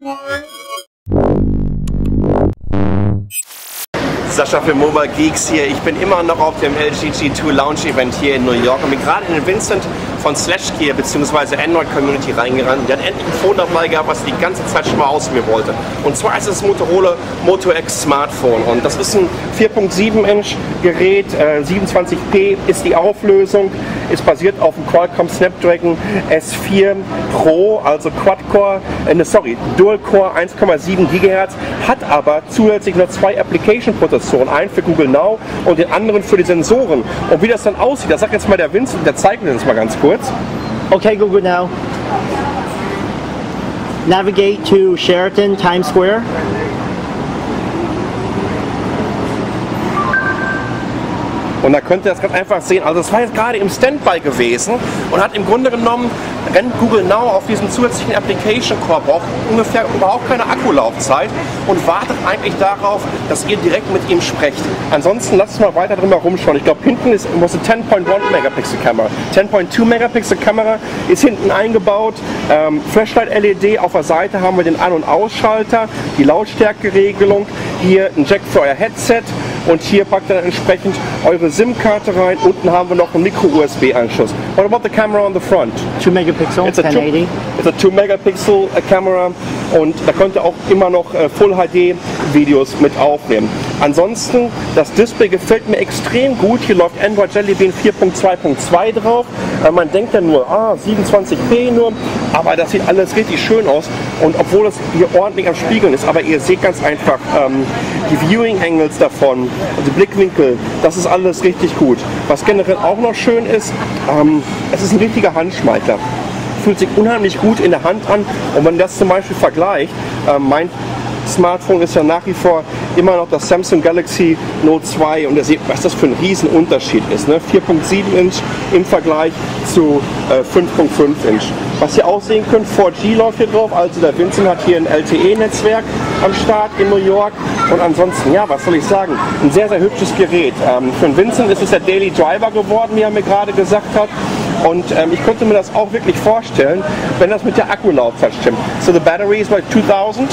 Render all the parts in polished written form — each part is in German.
Sascha für Mobile Geeks hier. Ich bin immer noch auf dem LG G2 Launch Event hier in New York und bin gerade in den Vincent von Slashgear bzw. Android Community reingerannt. Der hat endlich ein Phone dabei gehabt, was die ganze Zeit schon mal ausprobieren wollte. Und zwar ist es das Motorola Moto X Smartphone und das ist ein 4.7 Inch Gerät, 27p ist die Auflösung, ist basiert auf dem Qualcomm Snapdragon S4 Pro, also Quad-Core, Dual-Core 1,7 GHz, hat aber zusätzlich noch zwei Application-Prozessoren, einen für Google Now und den anderen für die Sensoren. Und wie das dann aussieht, das sagt jetzt mal der Vincent, der zeigt uns mal ganz kurz. Okay, Google Now. Navigate to Sheraton, Times Square. Und da könnt ihr das ganz einfach sehen. Also das war jetzt gerade im Standby gewesen und hat im Grunde genommen, rennt Google Now auf diesen zusätzlichen Application Core, braucht ungefähr überhaupt keine Akkulaufzeit und wartet eigentlich darauf, dass ihr direkt mit ihm sprecht. Ansonsten lasst uns mal weiter drum herum schauen. Ich glaube, hinten ist eine 10.1 Megapixel Kamera. 10.2 Megapixel Kamera ist hinten eingebaut. Flashlight LED, auf der Seite haben wir den An- und Ausschalter, die Lautstärkeregelung, hier ein Jack für euer Headset und hier packt ihr dann entsprechend eure SIM-Karte rein. Unten haben wir noch einen Micro-USB-Anschluss. What about the camera on the front? 2 Megapixel, 1080. It's a 2 Megapixel Camera und da könnt ihr auch immer noch Full HD Videos mit aufnehmen. Ansonsten, das Display gefällt mir extrem gut. Hier läuft Android Jelly Bean 4.2.2 drauf. Man denkt dann nur, 27p nur, aber das sieht alles richtig schön aus. Und obwohl es hier ordentlich am Spiegeln ist, aber ihr seht ganz einfach die Viewing Angles davon, die Blickwinkel, das ist alles richtig gut. Was generell auch noch schön ist, es ist ein richtiger Handschmeichler. Fühlt sich unheimlich gut in der Hand an und wenn man das zum Beispiel vergleicht, mein Smartphone ist ja nach wie vor immer noch das Samsung Galaxy Note 2 und ihr seht, was das für ein Riesenunterschied ist. Ne? 4.7 Inch im Vergleich zu 5.5 Inch. Was ihr auch sehen könnt, 4G läuft hier drauf, also der Vincent hat hier ein LTE-Netzwerk am Start in New York und ansonsten, ja, was soll ich sagen, ein sehr, sehr hübsches Gerät. Für den Vincent ist es der Daily Driver geworden, wie er mir gerade gesagt hat. Und ich könnte mir das auch wirklich vorstellen, wenn das mit der Akkulaufzeit stimmt. So the battery is like 2200?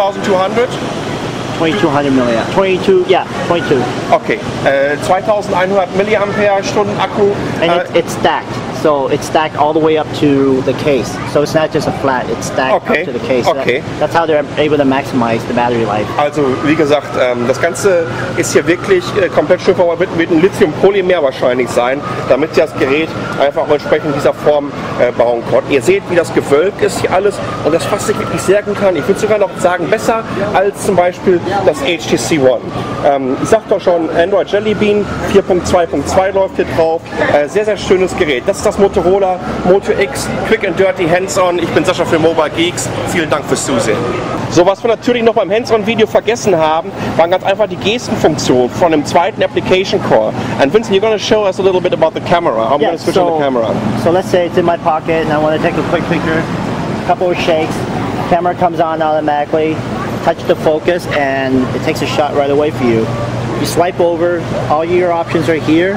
2200 milliamp. 22, yeah, 22. Okay, 2100 Milliampere-Stunden Akku. And it's stacked. So it's stacked all the way up to the case. So it's not just a flat, it's stacked up to the case. Okay. That's how they're able to maximize the battery life. Also wie gesagt, das Ganze ist hier wirklich komplett schön verbaut, wird ein Lithium-Polymer wahrscheinlich sein, damit ihr das Gerät einfach auch entsprechend dieser Form bauen könnt. Ihr seht, wie das gewölbt ist hier alles und das fasst sich wirklich sehr gut an. Ich würde sogar noch sagen, besser als zum Beispiel das HTC One. Ich sagte doch schon, Android Jelly Bean 4.2.2 läuft hier drauf. Sehr, sehr schönes Gerät. Das ist das Motorola Moto X Quick and Dirty Hands-On. Ich bin Sascha für Mobile Geeks. Vielen Dank fürs Zusehen. So, was wir natürlich noch beim Hands-On-Video vergessen haben, waren ganz einfach die Gestenfunktion von dem zweiten Application Core. And Vincent, you're going to show us a little bit about the camera. I'm going to switch on the camera. So let's say it's in my pocket and I want to take a quick picture. A couple of shakes. Camera comes on automatically. Touch the focus and it takes a shot right away for you. You swipe over, all your options are here.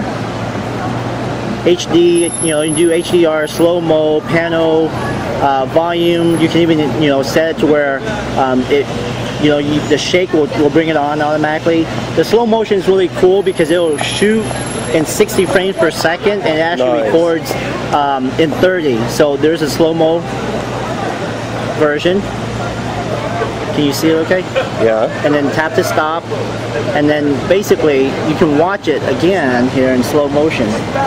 HD, you do HDR, slow-mo, pano, volume. You can even, set it to where the shake will bring it on automatically. The slow motion is really cool because it will shoot in 60 frames per second and it actually records in 30. So there's a slow-mo version. Can you see it okay? Yeah. And then tap to stop, and then basically you can watch it again here in slow motion.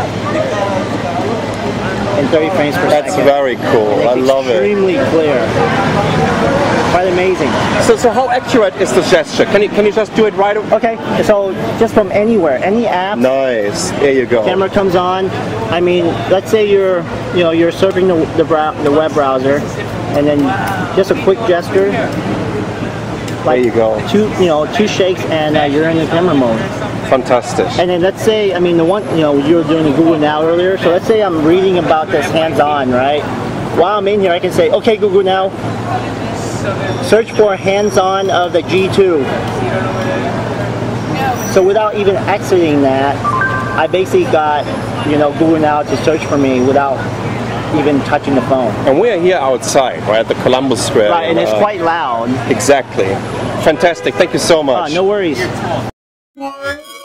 In 30 frames per second. That's very cool. I love it. Extremely clear. Quite amazing. So how accurate is the gesture? Can you just do it right away? Okay. So just from anywhere, any app. Nice. There you go. Camera comes on. I mean, let's say you're surfing the web browser, and then just a quick gesture. Like there you go. Two shakes and you're in the camera mode. Fantastic. And then let's say, the one, you were doing the Google Now earlier. So let's say I'm reading about this hands-on, right? While I'm in here, I can say, okay, Google Now, search for hands-on of the G2. So without even exiting that, I basically got, Google Now to search for me without even touching the phone. And we're here outside, right, at the Columbus Square. Right, and it's quite loud. Exactly. Fantastic. Thank you so much. No worries.